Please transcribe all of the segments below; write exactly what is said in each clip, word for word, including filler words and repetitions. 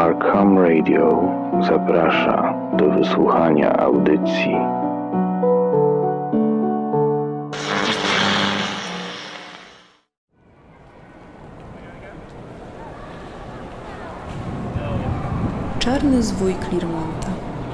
Arkham Radio zaprasza do wysłuchania audycji. Czarny zwój Clermonta.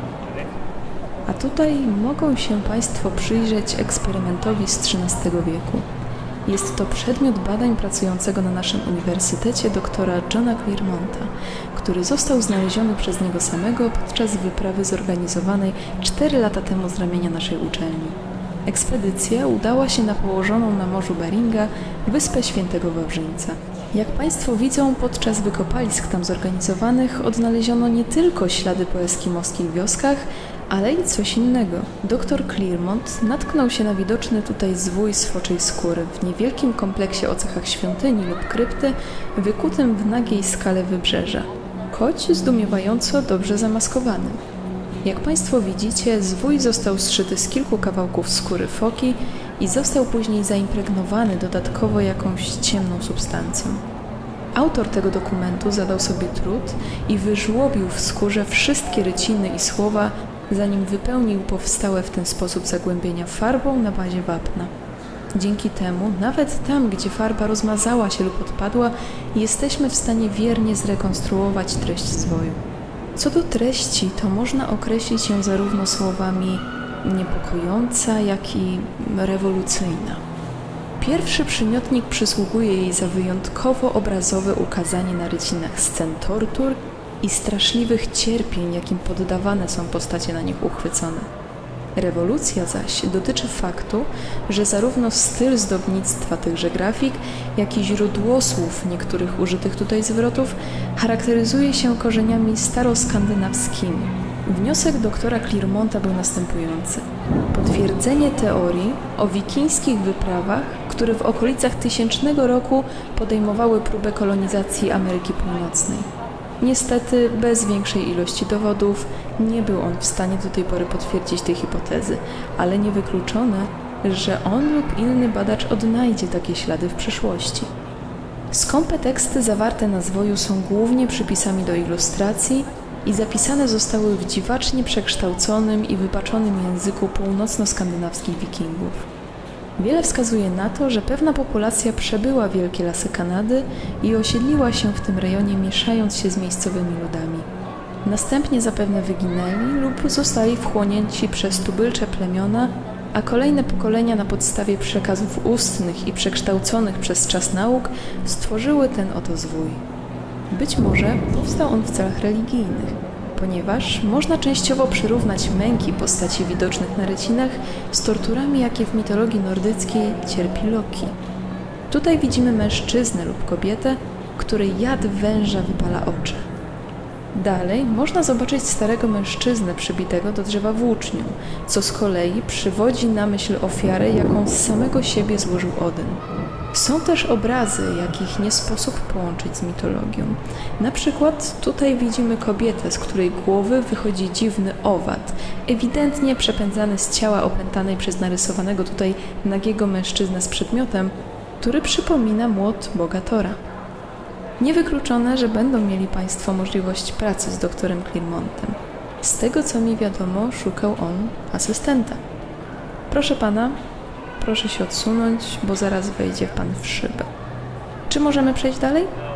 A tutaj mogą się Państwo przyjrzeć eksperymentowi z trzynastego wieku. Jest to przedmiot badań pracującego na naszym uniwersytecie doktora Johna Clermonta, który został znaleziony przez niego samego podczas wyprawy zorganizowanej cztery lata temu z ramienia naszej uczelni. Ekspedycja udała się na położoną na Morzu Beringa wyspę Świętego Wawrzyńca. Jak Państwo widzą, podczas wykopalisk tam zorganizowanych odnaleziono nie tylko ślady po eskimowskich wioskach, ale i coś innego. Doktor Clermont natknął się na widoczny tutaj zwój sfoczej skóry w niewielkim kompleksie o cechach świątyni lub krypty wykutym w nagiej skale wybrzeża, choć zdumiewająco dobrze zamaskowanym. Jak Państwo widzicie, zwój został zszyty z kilku kawałków skóry foki i został później zaimpregnowany dodatkowo jakąś ciemną substancją. Autor tego dokumentu zadał sobie trud i wyżłobił w skórze wszystkie ryciny i słowa, zanim wypełnił powstałe w ten sposób zagłębienia farbą na bazie wapna. Dzięki temu, nawet tam, gdzie farba rozmazała się lub odpadła, jesteśmy w stanie wiernie zrekonstruować treść zwoju. Co do treści, to można określić ją zarówno słowami niepokojąca, jak i rewolucyjna. Pierwszy przymiotnik przysługuje jej za wyjątkowo obrazowe ukazanie na rycinach scen tortur i straszliwych cierpień, jakim poddawane są postacie na nich uchwycone. Rewolucja zaś dotyczy faktu, że zarówno styl zdobnictwa tychże grafik, jak i źródło słów niektórych użytych tutaj zwrotów charakteryzuje się korzeniami staroskandynawskimi. Wniosek doktora Clermonta był następujący. Potwierdzenie teorii o wikińskich wyprawach, które w okolicach tysięcznego roku podejmowały próbę kolonizacji Ameryki Północnej. Niestety, bez większej ilości dowodów, nie był on w stanie do tej pory potwierdzić tej hipotezy, ale niewykluczone, że on lub inny badacz odnajdzie takie ślady w przyszłości. Skąpe teksty zawarte na zwoju są głównie przypisami do ilustracji i zapisane zostały w dziwacznie przekształconym i wybaczonym języku północno-skandynawskich wikingów. Wiele wskazuje na to, że pewna populacja przebyła wielkie lasy Kanady i osiedliła się w tym rejonie, mieszając się z miejscowymi ludami. Następnie zapewne wyginęli lub zostali wchłonięci przez tubylcze plemiona, a kolejne pokolenia na podstawie przekazów ustnych i przekształconych przez czas nauk stworzyły ten oto zwój. Być może powstał on w celach religijnych, ponieważ można częściowo przyrównać męki postaci widocznych na rycinach z torturami, jakie w mitologii nordyckiej cierpi Loki. Tutaj widzimy mężczyznę lub kobietę, której jad węża wypala oczy. Dalej można zobaczyć starego mężczyznę przybitego do drzewa włócznią, co z kolei przywodzi na myśl ofiarę, jaką z samego siebie złożył Odyn. Są też obrazy, jakich nie sposób połączyć z mitologią. Na przykład tutaj widzimy kobietę, z której głowy wychodzi dziwny owad, ewidentnie przepędzany z ciała opętanej przez narysowanego tutaj nagiego mężczyznę z przedmiotem, który przypomina młot boga Tora. Niewykluczone, że będą mieli Państwo możliwość pracy z doktorem Clermontem. Z tego, co mi wiadomo, szukał on asystenta. Proszę Pana, proszę się odsunąć, bo zaraz wejdzie Pan w szybę. Czy możemy przejść dalej?